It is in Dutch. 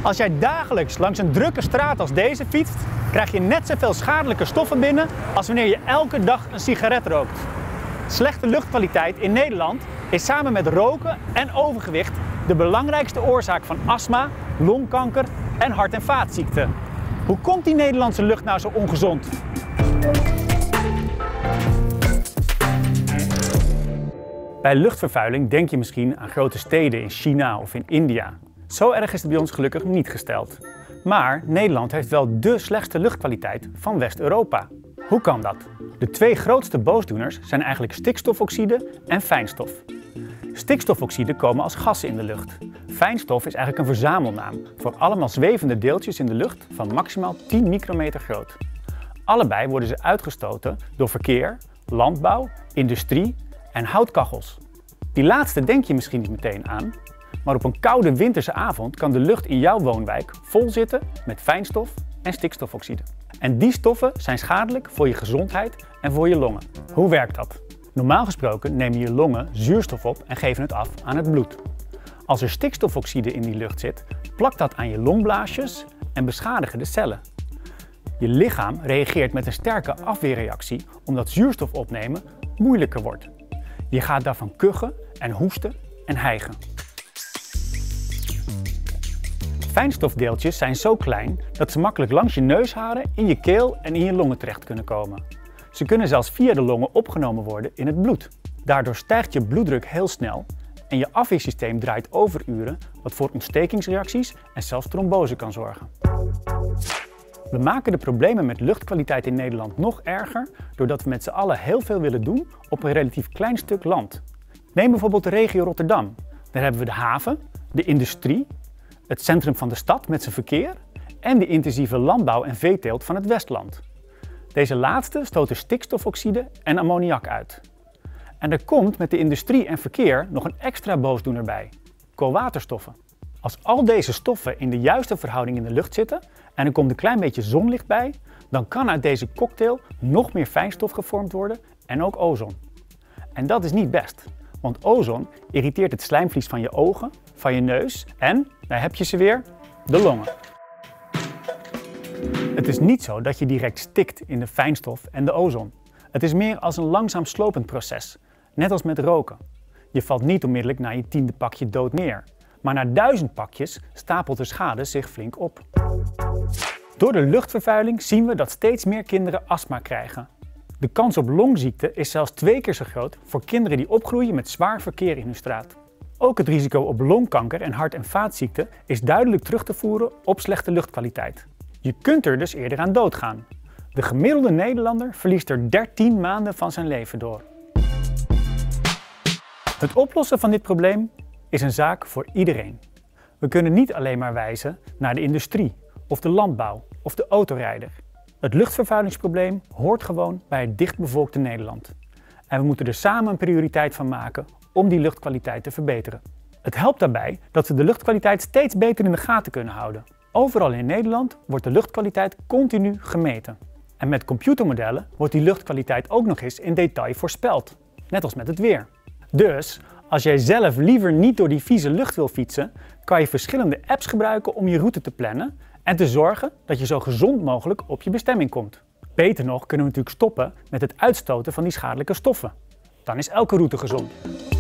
Als jij dagelijks langs een drukke straat als deze fietst, krijg je net zoveel schadelijke stoffen binnen als wanneer je elke dag een sigaret rookt. Slechte luchtkwaliteit in Nederland is samen met roken en overgewicht de belangrijkste oorzaak van astma, longkanker en hart- en vaatziekten. Hoe komt die Nederlandse lucht nou zo ongezond? Bij luchtvervuiling denk je misschien aan grote steden in China of in India. Zo erg is het bij ons gelukkig niet gesteld. Maar Nederland heeft wel dé slechtste luchtkwaliteit van West-Europa. Hoe kan dat? De twee grootste boosdoeners zijn eigenlijk stikstofoxide en fijnstof. Stikstofoxide komen als gassen in de lucht. Fijnstof is eigenlijk een verzamelnaam voor allemaal zwevende deeltjes in de lucht van maximaal 10 micrometer groot. Allebei worden ze uitgestoten door verkeer, landbouw, industrie en houtkachels. Die laatste denk je misschien niet meteen aan, maar op een koude winterse avond kan de lucht in jouw woonwijk vol zitten met fijnstof en stikstofoxide. En die stoffen zijn schadelijk voor je gezondheid en voor je longen. Hoe werkt dat? Normaal gesproken nemen je longen zuurstof op en geven het af aan het bloed. Als er stikstofoxide in die lucht zit, plakt dat aan je longblaasjes en beschadigen de cellen. Je lichaam reageert met een sterke afweerreactie omdat zuurstof opnemen moeilijker wordt. Je gaat daarvan kuchen en hoesten en hijgen. Fijnstofdeeltjes zijn zo klein dat ze makkelijk langs je neusharen, in je keel en in je longen terecht kunnen komen. Ze kunnen zelfs via de longen opgenomen worden in het bloed. Daardoor stijgt je bloeddruk heel snel en je afweersysteem draait overuren, wat voor ontstekingsreacties en zelfs trombose kan zorgen. We maken de problemen met luchtkwaliteit in Nederland nog erger doordat we met z'n allen heel veel willen doen op een relatief klein stuk land. Neem bijvoorbeeld de regio Rotterdam. Daar hebben we de haven, de industrie, het centrum van de stad met zijn verkeer en de intensieve landbouw en veeteelt van het Westland. Deze laatste stoten stikstofoxide en ammoniak uit. En er komt met de industrie en verkeer nog een extra boosdoener bij: koolwaterstoffen. Als al deze stoffen in de juiste verhouding in de lucht zitten en er komt een klein beetje zonlicht bij, dan kan uit deze cocktail nog meer fijnstof gevormd worden en ook ozon. En dat is niet best, want ozon irriteert het slijmvlies van je ogen, van je neus en, daar heb je ze weer, de longen. Het is niet zo dat je direct stikt in de fijnstof en de ozon. Het is meer als een langzaam slopend proces, net als met roken. Je valt niet onmiddellijk na je 10e pakje dood neer, maar na 1000 pakjes stapelt de schade zich flink op. Door de luchtvervuiling zien we dat steeds meer kinderen astma krijgen. De kans op longziekte is zelfs 2 keer zo groot voor kinderen die opgroeien met zwaar verkeer in hun straat. Ook het risico op longkanker en hart- en vaatziekten is duidelijk terug te voeren op slechte luchtkwaliteit. Je kunt er dus eerder aan doodgaan. De gemiddelde Nederlander verliest er 13 maanden van zijn leven door. Het oplossen van dit probleem is een zaak voor iedereen. We kunnen niet alleen maar wijzen naar de industrie, of de landbouw, of de autorijder. Het luchtvervuilingsprobleem hoort gewoon bij het dichtbevolkte Nederland. En we moeten er samen een prioriteit van maken om die luchtkwaliteit te verbeteren. Het helpt daarbij dat we de luchtkwaliteit steeds beter in de gaten kunnen houden. Overal in Nederland wordt de luchtkwaliteit continu gemeten. En met computermodellen wordt die luchtkwaliteit ook nog eens in detail voorspeld. Net als met het weer. Dus, als jij zelf liever niet door die vieze lucht wil fietsen, kan je verschillende apps gebruiken om je route te plannen en te zorgen dat je zo gezond mogelijk op je bestemming komt. Beter nog kunnen we natuurlijk stoppen met het uitstoten van die schadelijke stoffen. Dan is elke route gezond.